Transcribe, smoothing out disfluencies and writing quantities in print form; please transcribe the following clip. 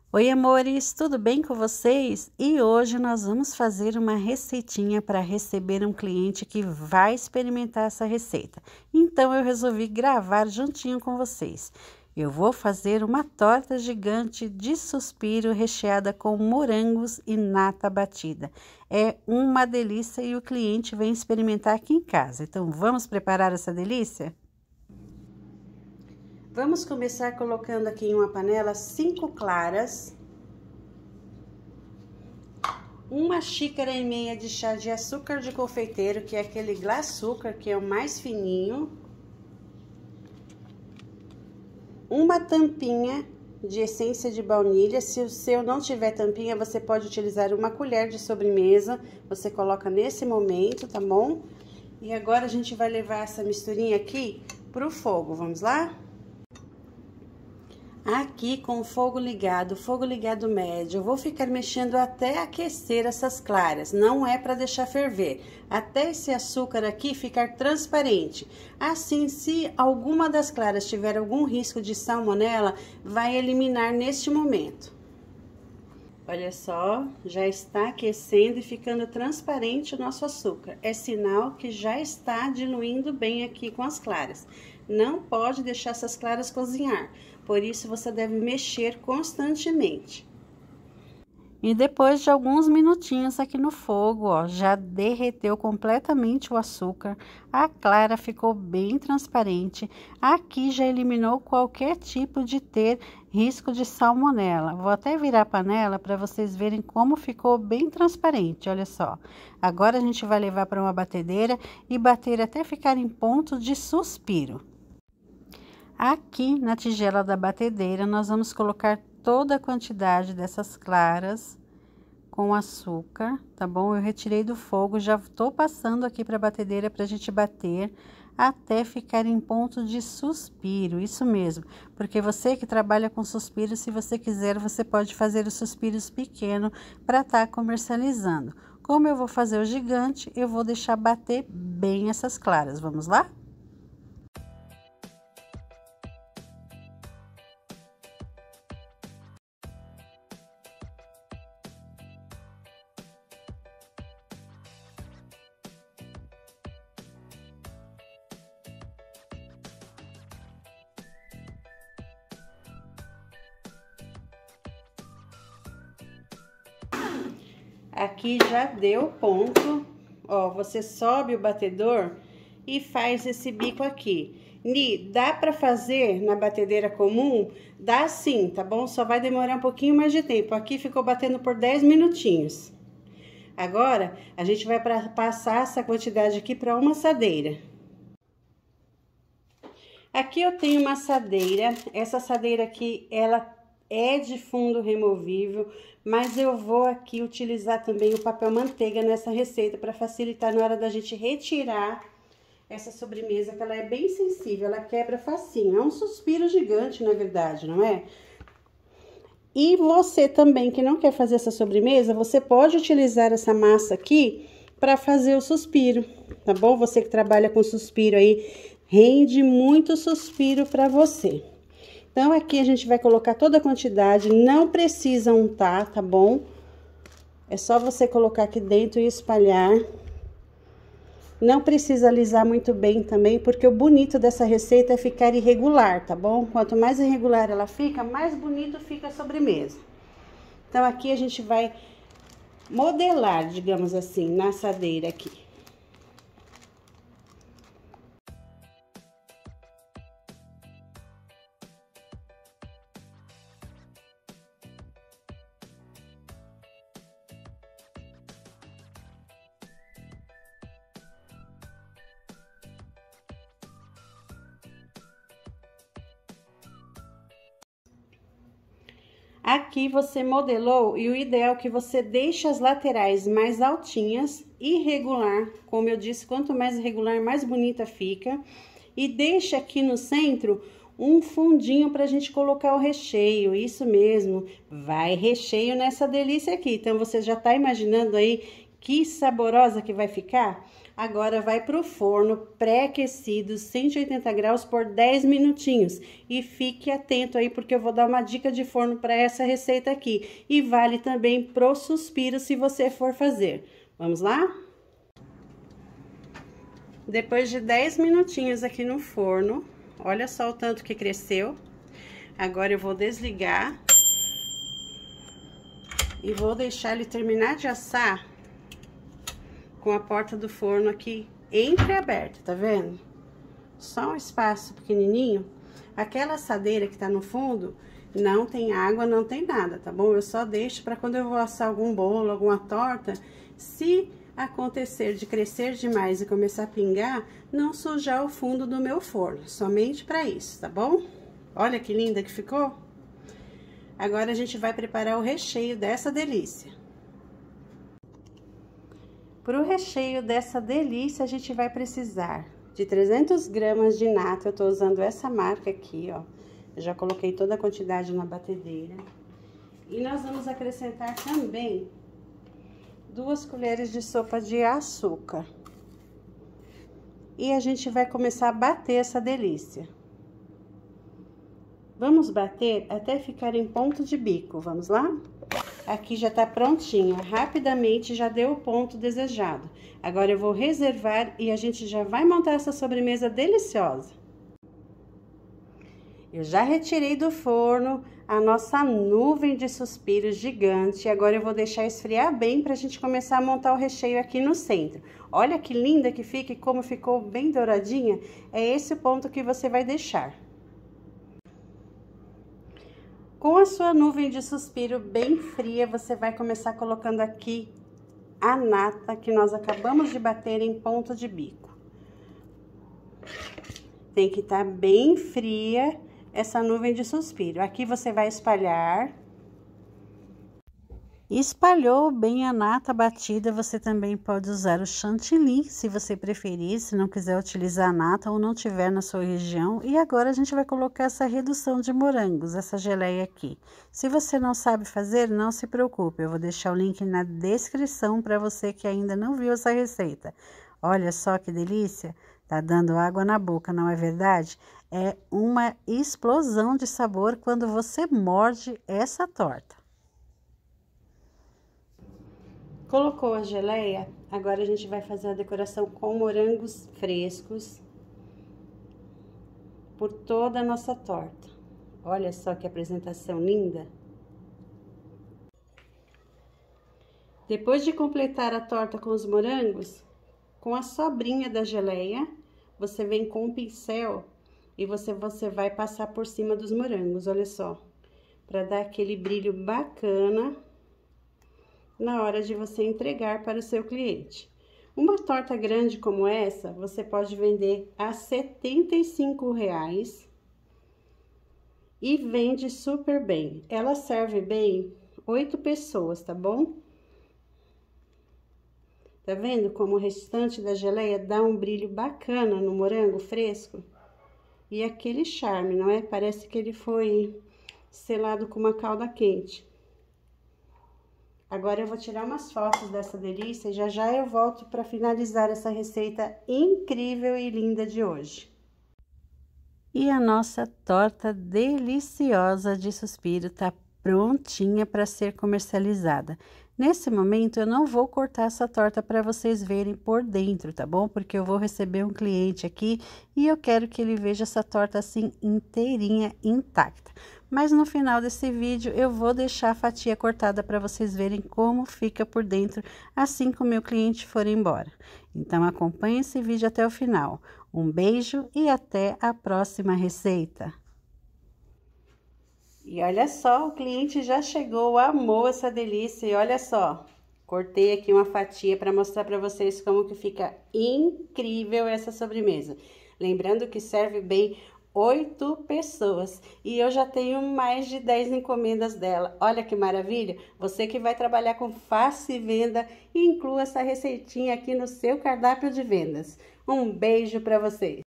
Oi, amores, tudo bem com vocês? E hoje nós vamos fazer uma receitinha para receber um cliente que vai experimentar essa receita. Então eu resolvi gravar juntinho com vocês. Eu vou fazer uma torta gigante de suspiro recheada com morangos e nata batida. É uma delícia e o cliente vem experimentar aqui em casa. Então vamos preparar essa delícia? Vamos começar colocando aqui em uma panela 5 claras, 1,5 xícaras de chá de açúcar de confeiteiro, que é aquele glacúcar, que é o mais fininho, uma tampinha de essência de baunilha. Se o seu não tiver tampinha, você pode utilizar uma colher de sobremesa, você coloca nesse momento, tá bom? E agora a gente vai levar essa misturinha aqui pro fogo, vamos lá? Aqui com o fogo ligado médio, eu vou ficar mexendo até aquecer essas claras, não é para deixar ferver, até esse açúcar aqui ficar transparente. Assim, se alguma das claras tiver algum risco de salmonela, vai eliminar neste momento. Olha só, já está aquecendo e ficando transparente o nosso açúcar. É sinal que já está diluindo bem aqui com as claras. Não pode deixar essas claras cozinhar, por isso você deve mexer constantemente. E depois de alguns minutinhos aqui no fogo, ó, já derreteu completamente o açúcar, a clara ficou bem transparente. Aqui já eliminou qualquer tipo de ter risco de salmonela. Vou até virar a panela para vocês verem como ficou bem transparente, olha só. Agora a gente vai levar para uma batedeira e bater até ficar em ponto de suspiro. Aqui na tigela da batedeira, nós vamos colocar toda a quantidade dessas claras com açúcar, tá bom? Eu retirei do fogo, já tô passando aqui para a batedeira para a gente bater até ficar em ponto de suspiro, isso mesmo. Porque você que trabalha com suspiro, se você quiser, você pode fazer os suspiros pequenos para estar comercializando. Como eu vou fazer o gigante, eu vou deixar bater bem essas claras, vamos lá? Aqui já deu ponto, ó, você sobe o batedor e faz esse bico aqui. Ni, dá pra fazer na batedeira comum? Dá sim, tá bom? Só vai demorar um pouquinho mais de tempo. Aqui ficou batendo por 10 minutinhos. Agora, a gente vai passar essa quantidade aqui para uma assadeira. Aqui eu tenho uma assadeira, essa assadeira aqui, ela é de fundo removível, mas eu vou aqui utilizar também o papel manteiga nessa receita para facilitar na hora da gente retirar essa sobremesa, que ela é bem sensível, ela quebra facinho. É um suspiro gigante, na verdade, não é? E você também que não quer fazer essa sobremesa, você pode utilizar essa massa aqui para fazer o suspiro, tá bom? Você que trabalha com suspiro aí, rende muito suspiro para você. Então, aqui a gente vai colocar toda a quantidade, não precisa untar, tá bom? É só você colocar aqui dentro e espalhar. Não precisa alisar muito bem também, porque o bonito dessa receita é ficar irregular, tá bom? Quanto mais irregular ela fica, mais bonito fica a sobremesa. Então, aqui a gente vai modelar, digamos assim, na assadeira aqui. Aqui você modelou e o ideal é que você deixe as laterais mais altinhas, irregular, como eu disse, quanto mais irregular, mais bonita fica. E deixa aqui no centro um fundinho pra gente colocar o recheio, isso mesmo, vai recheio nessa delícia aqui. Então, você já tá imaginando aí que saborosa que vai ficar? Agora vai pro forno pré-aquecido, 180 graus por 10 minutinhos. E fique atento aí, porque eu vou dar uma dica de forno para essa receita aqui. E vale também pro suspiro, se você for fazer. Vamos lá? Depois de 10 minutinhos aqui no forno, olha só o tanto que cresceu. Agora eu vou desligar. E vou deixar ele terminar de assar com a porta do forno aqui entreaberta, tá vendo? Só um espaço pequenininho. Aquela assadeira que tá no fundo não tem água, não tem nada, tá bom? Eu só deixo para quando eu vou assar algum bolo, alguma torta, se acontecer de crescer demais e começar a pingar, não sujar o fundo do meu forno, somente para isso, tá bom? Olha que linda que ficou. Agora a gente vai preparar o recheio dessa delícia. Para o recheio dessa delícia, a gente vai precisar de 300 gramas de nata. Eu tô usando essa marca aqui, ó. Eu já coloquei toda a quantidade na batedeira. E nós vamos acrescentar também 2 colheres de sopa de açúcar. E a gente vai começar a bater essa delícia. Vamos bater até ficar em ponto de bico, vamos lá? Aqui já tá prontinho, rapidamente já deu o ponto desejado. Agora eu vou reservar e a gente já vai montar essa sobremesa deliciosa. Eu já retirei do forno a nossa nuvem de suspiros gigante. Agora eu vou deixar esfriar bem pra gente começar a montar o recheio aqui no centro. Olha que linda que fica e como ficou bem douradinha. É esse o ponto que você vai deixar. Com a sua nuvem de suspiro bem fria, você vai começar colocando aqui a nata que nós acabamos de bater em ponta de bico. Tem que estar bem fria essa nuvem de suspiro. Aqui você vai espalhar. Espalhou bem a nata batida, você também pode usar o chantilly, se você preferir, se não quiser utilizar a nata ou não tiver na sua região. E agora a gente vai colocar essa redução de morangos, essa geleia aqui. Se você não sabe fazer, não se preocupe, eu vou deixar o link na descrição para você que ainda não viu essa receita. Olha só que delícia, tá dando água na boca, não é verdade? É uma explosão de sabor quando você morde essa torta. Colocou a geleia, agora a gente vai fazer a decoração com morangos frescos por toda a nossa torta. Olha só que apresentação linda! Depois de completar a torta com os morangos, com a sobrinha da geleia, você vem com um pincel e você vai passar por cima dos morangos, olha só, para dar aquele brilho bacana na hora de você entregar para o seu cliente. Uma torta grande como essa, você pode vender a R$ 75,00 e vende super bem. Ela serve bem 8 pessoas, tá bom? Tá vendo como o restante da geleia dá um brilho bacana no morango fresco? E aquele charme, não é? Parece que ele foi selado com uma calda quente. Agora eu vou tirar umas fotos dessa delícia e já eu volto para finalizar essa receita incrível e linda de hoje. E a nossa torta deliciosa de suspiro tá prontinha para ser comercializada. Nesse momento eu não vou cortar essa torta para vocês verem por dentro, tá bom? Porque eu vou receber um cliente aqui e eu quero que ele veja essa torta assim inteirinha, intacta. Mas no final desse vídeo eu vou deixar a fatia cortada para vocês verem como fica por dentro assim que o meu cliente for embora. Então acompanhe esse vídeo até o final. Um beijo e até a próxima receita. E olha só, o cliente já chegou, amou essa delícia. E olha só, cortei aqui uma fatia para mostrar para vocês como que fica incrível essa sobremesa. Lembrando que serve bem 8 pessoas e eu já tenho mais de 10 encomendas dela. Olha que maravilha! Você que vai trabalhar com fácil venda, inclua essa receitinha aqui no seu cardápio de vendas. Um beijo para vocês!